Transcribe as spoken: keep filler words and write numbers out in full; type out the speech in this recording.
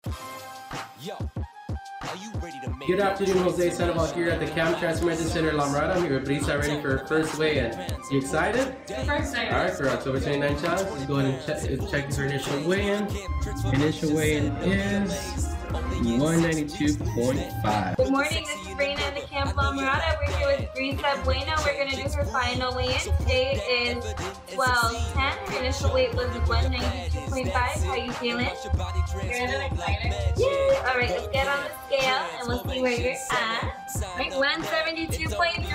Good afternoon, Jose Sandoval here at the Camp Transformation Center, La Mirada. I'm here with Brisa, ready for her first weigh-in. You excited? Super excited. Alright, for October twenty-ninth challenge, let's go ahead and check, check her initial weigh-in. Initial weigh-in is one ninety-two point five. Good morning, this is Brina in the Camp La Mirada. We're here with Brisa Bueno. We're going to do her final weigh-in. Today is twelve ten. Her initial weight was one ninety-two point five. How are you feeling? Good and excited. Yay! Alright, let's get on the scale and we'll see where you're at. Right, one seventy-two point